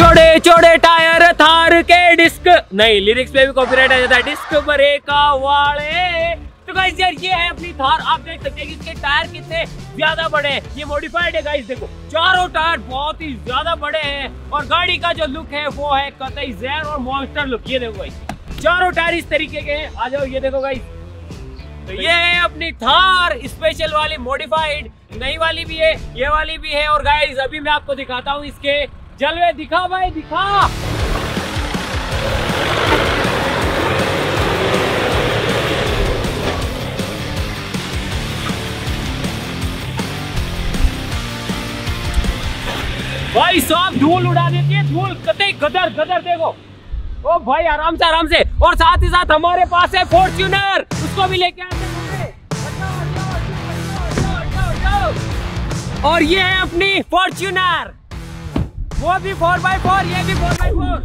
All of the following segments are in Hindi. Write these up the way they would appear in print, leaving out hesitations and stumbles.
चौड़े चौड़े टायर थार के डिस्क, नहीं लिरिक्स पे भी कॉपीराइट आ जाता है, डिस्क ब्रेका वाले। तो गाइस यार ये है अपनी थार। आप देख सकते हैं कि इसके टायर कितने ज्यादा बड़े हैं। ये मॉडिफाइड है गाइस, देखो चारों टायर बहुत ही ज्यादा बड़े हैं और गाड़ी का जो लुक है वो है कतई ज़हर और मॉन्स्टर लुक। ये देखो गाइस, चारों टायर इस तरीके के हैं। आ जाओ, ये देखो गाइस, तो ये है अपनी थार स्पेशल वाली मॉडिफाइड। नई वाली भी है, ये वाली भी है। और गाइस अभी मैं आपको दिखाता हूँ इसके जलवे। दिखा भाई दिखा। भाई साहब धूल उड़ा देती है, धूल कतई गदर गदर। देखो ओ भाई आराम से। और साथ ही साथ हमारे पास है फॉर्च्यूनर, उसको भी लेके आते हैं। और ये है अपनी फॉर्च्यूनर, वो भी 4x4, ये भी 4x4।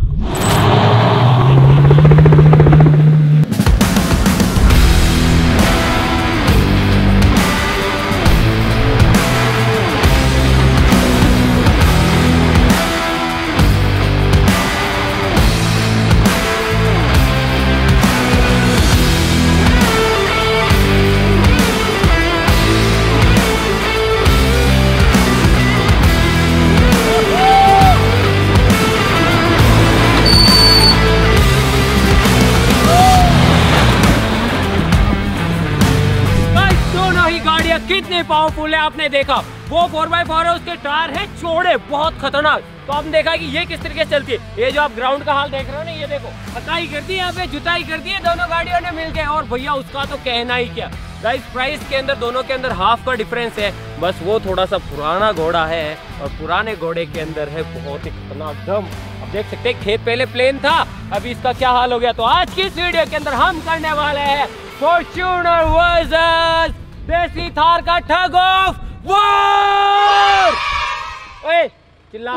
कितने पावरफुल है आपने देखा। वो 4x4 है, उसके टायर है चौड़े, बहुत खतरनाक। तो आपने देखा कि ये किस तरीके से चलती है। ये जो आप ग्राउंड का हाल देख रहे हो ना, ये देखो हताई कर दी, यहाँ पे जुताई कर दी है दोनों गाड़ियों ने मिलके। और भैया उसका तो कहना ही क्या। गाइस प्राइस के अंदर दोनों के अंदर हाफ का डिफरेंस है, बस वो थोड़ा सा पुराना घोड़ा है और पुराने घोड़े के अंदर है बहुत ही खतरनाक दम। अब देख सकते हैं खेत पहले प्लेन था, अभी इसका क्या हाल हो गया। तो आज की इस वीडियो के अंदर हम करने वाले हैं फॉर्च्यूनर वर्सेस देसी थार का ठग ऑफ वॉर। ओए चिल्ला।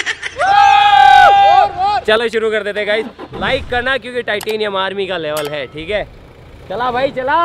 चलो शुरू कर देते गाइस। लाइक करना क्योंकि टाइटेनियम आर्मी का लेवल है, ठीक है। चला भाई चला।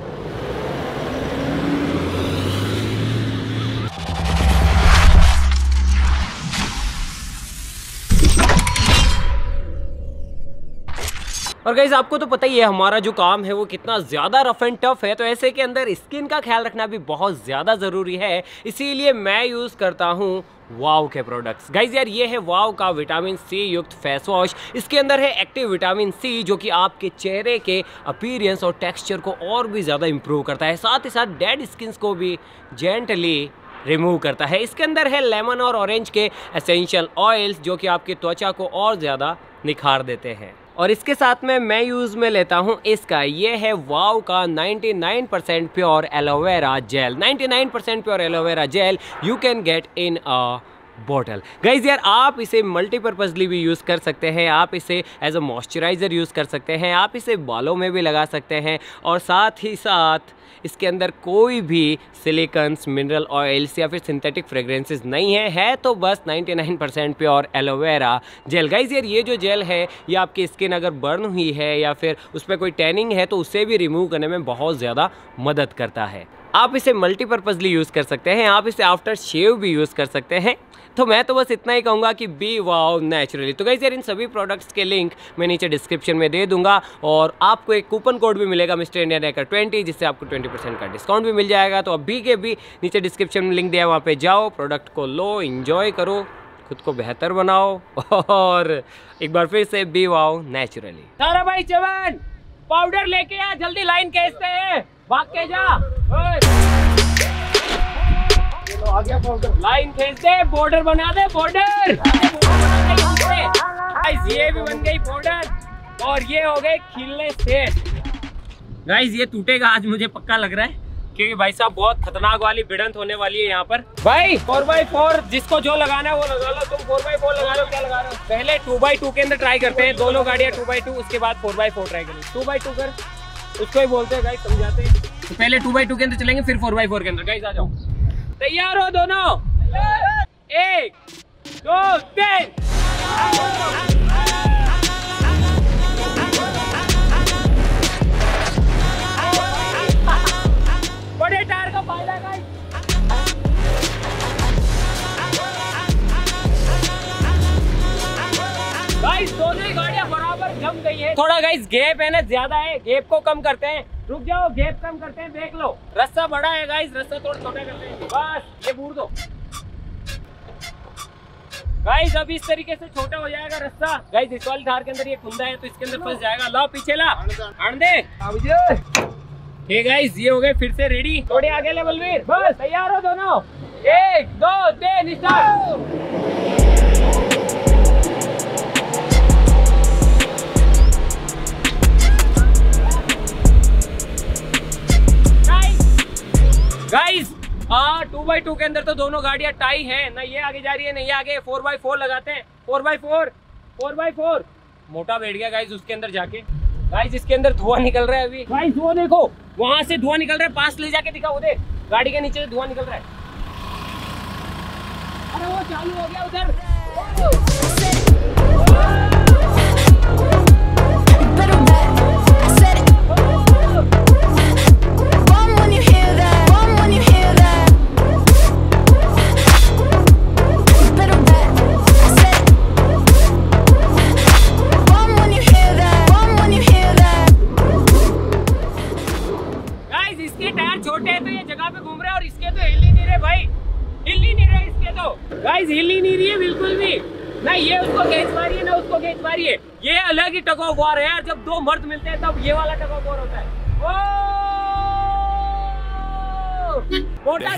और गाइस आपको तो पता ही है हमारा जो काम है वो कितना ज़्यादा रफ एंड टफ है, तो ऐसे के अंदर स्किन का ख्याल रखना भी बहुत ज़्यादा ज़रूरी है। इसीलिए मैं यूज़ करता हूँ वाव के प्रोडक्ट्स। गाइस यार ये है वाव का विटामिन सी युक्त फेस वॉश। इसके अंदर है एक्टिव विटामिन सी जो कि आपके चेहरे के अपीयरेंस और टेक्सचर को और भी ज़्यादा इम्प्रूव करता है, साथ ही साथ डेड स्किन को भी जेंटली रिमूव करता है। इसके अंदर है लेमन और ऑरेंज के एसेंशियल ऑयल्स जो कि आपकी त्वचा को और ज़्यादा निखार देते हैं। और इसके साथ में मैं यूज़ में लेता हूँ इसका, ये है वाव का 99% pure aloe vera gel. 99% pure aloe vera gel you can get in a bottle. Guys यार आप इसे मल्टीपर्पज़ली भी यूज़ कर सकते हैं, आप इसे एज अ मॉइस्चराइज़र यूज़ कर सकते हैं, आप इसे बालों में भी लगा सकते हैं। और साथ ही साथ इसके अंदर कोई भी सिलिकॉन्स, मिनरल ऑयल्स या फिर सिंथेटिक फ्रेग्रेंसेस नहीं है तो बस 99% प्योर एलोवेरा जेल। गाइज यार ये जो जेल है ये आपकी स्किन अगर बर्न हुई है या फिर उस पर कोई टैनिंग है तो उसे भी रिमूव करने में बहुत ज़्यादा मदद करता है। आप इसे मल्टीपर्पज़ली यूज़ कर सकते हैं, आप इसे आफ्टर शेव भी यूज़ कर सकते हैं। तो मैं तो बस इतना ही कहूँगा कि बी वाव नेचुरली। तो गाइस यार इन सभी प्रोडक्ट्स के लिंक मैं नीचे डिस्क्रिप्शन में दे दूंगा और आपको एक कूपन कोड भी मिलेगा मिस्टर इंडियन हैकर 20, जिससे आपको 20% का डिस्काउंट भी मिल जाएगा। तो अभी के भी नीचे डिस्क्रिप्शन में लिंक दिया है, वहाँ पे जाओ, प्रोडक्ट को लो, इंजॉय करो, खुद को बेहतर बनाओ और एक बार फिर से बी वाव नेचुरली। सारा भाई चवन पाउडर लेके आ, जल्दी लाइन खींचते हैं, भाग के जा। आ गया पाउडर, लाइन खींच दे, बॉर्डर बना दे, बॉर्डर। ये भी बन गई बॉर्डर और ये हो गए खिलने से। गाइस ये टूटेगा आज मुझे पक्का लग रहा है, क्योंकि भाई साहब बहुत खतरनाक वाली भिड़ंत होने वाली है यहाँ पर। भाई 4x4 जिसको जो लगाना है वो लगा लो। तुम 4x4 लगा लो, क्या लगा रहे हो? पहले 2x2 के अंदर ट्राई करते हैं, दोनों गाड़ियाँ 2x2, उसके बाद 4x4 ट्राई करेंगे। 2x2 कर, उसको ही बोलते हैं गाइस, समझाते हैं। तो पहले 2x2 के अंदर चलेंगे, फिर 4x4 के अंदर। गाइस आ जाओ, तैयार हो दोनों? 1 2 3। बड़े टायर का फायदा गाइस। जम गई है। थोड़ा गाइस गैप है ना ज्यादा है, गैप को कम करते हैं। रुक जाओ, गैप कम करते हैं, देख लो। रास्ता बड़ा है गाइस, रास्ता थोड़ा छोटा करते हैं। बस ये बूढ़ दो गाइस। अब इस तरीके से छोटा हो जाएगा रास्ता। गाइस इस वाली थार के अंदर ये खुंदा है तो इसके अंदर फंस जाएगा। लाओ पीछे ला, आंदे। ठीक गाइस, ये हो गए फिर से रेडी। थोड़े आगे ले बलवीर, बस तैयार हो दोनों। 1 2 3 स्टार्ट। गाइस 2x2 के अंदर तो दोनों गाड़ियां टाई हैं, ना ये आगे जा रही है ना ये आगे। 4x4 लगाते हैं, 4x4 मोटा बैठ गया गाइस उसके अंदर जाके। गाइस इसके अंदर धुआं निकल रहा है अभी। गाइस वो देखो वहां से धुआं निकल रहा है, पास ले जाके दिखाओ। उधर गाड़ी के नीचे से धुआं निकल रहा है। अरे वो चालू हो गया उधर। छोटे हैं तो ये जगह पे घूम रहे हैं और इसके तो हिल ही नहीं रहे भाई, हिल ही नहीं रहे इसके तो। गाइस हिल ही नहीं रही है बिल्कुल भी, ना ये उसको खींच पा रही है ना उसको खींच पा रही है। ये अलग ही टग ऑफ वॉर है यार, जब दो मर्द मिलते हैं तब ये वाला टग ऑफ वॉर होता है। मोटा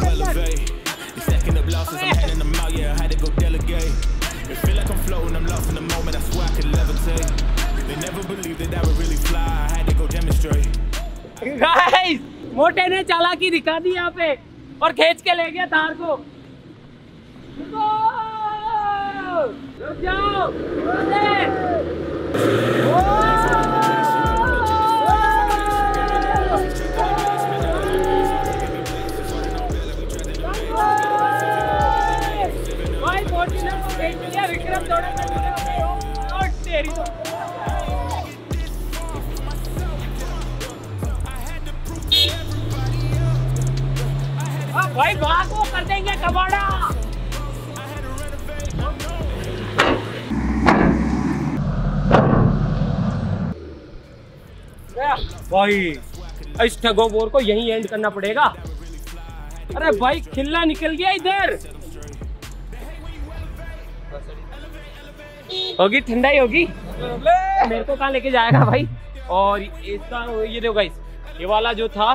गाइस मोटे ने चालाकी दिखा दी यहाँ पे और खींच के ले गया तार को। रुक जाओ, भाई मोटी ने तो खींच लिया। विक्रम थोड़ा तेरी तो भाई बात वो कर देंगे कबाड़ा। भाई इस टग ऑफ वॉर को यहीं एंड करना पड़ेगा। अरे भाई खिल्ला निकल गया इधर। होगी ठंडाई होगी, मेरे को कहाँ लेके जाएगा भाई। और इसका ये देखो गाइस, ये वाला जो था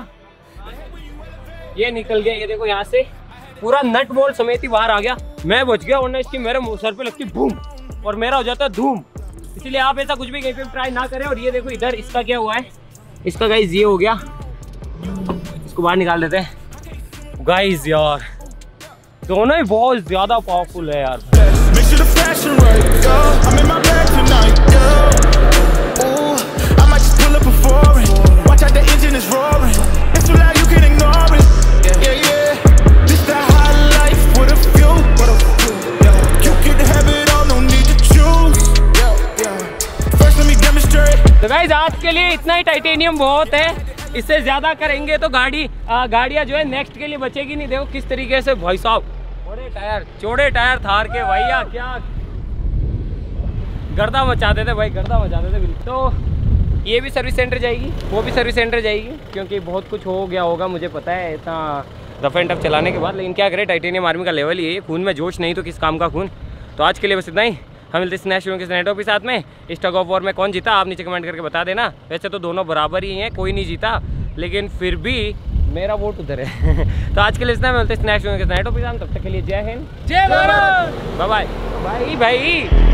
ये निकल गया। ये देखो यहाँ से पूरा नट बोल्ट समेत ही बाहर आ गया। मैं बच गया, वरना इसकी मेरे सर पे लगती बूम और मेरा हो जाता धूम। इसलिए आप ऐसा कुछ भी कहीं पे ट्राई ना करें। और ये देखो इधर इसका क्या हुआ है, इसका गाइस ये हो गया। इसको बाहर निकाल देते हैं। गाइस यार दोनों ही बहुत ज्यादा पावरफुल है यार। तो गाइस आज के लिए इतना ही, टाइटेनियम बहुत है। इससे ज्यादा करेंगे तो गाड़ियां जो है नेक्स्ट के लिए बचेगी नहीं। देखो किस तरीके से भाई साहब चौड़े टायर थार के भैया क्या गर्दा मचाते थे भाई, गर्दा मचाते थे बिल्कुल। तो ये भी सर्विस सेंटर जाएगी, वो भी सर्विस सेंटर जाएगी, क्योंकि बहुत कुछ हो गया होगा मुझे पता है इतना रफ एंड टफ चलाने के बाद। लेकिन क्या करें, टाइटेनियम आर्मी का लेवल ये है, खून में जोश नहीं तो किस काम का खून। तो आज के लिए बस इतना ही। हम मिलते हैं नेक्स्ट वीडियो के साथ में। इस टग ऑफ वॉर में कौन जीता आप नीचे कमेंट करके बता देना। वैसे तो दोनों बराबर ही हैं, कोई नहीं जीता, लेकिन फिर भी मेरा वोट उधर है। तो आज के लिए इतना, मिलते हैं नेक्स्ट वीडियो के साथ। तब तक के लिए जय हिंद, जय भारत, बाय बाय भाई।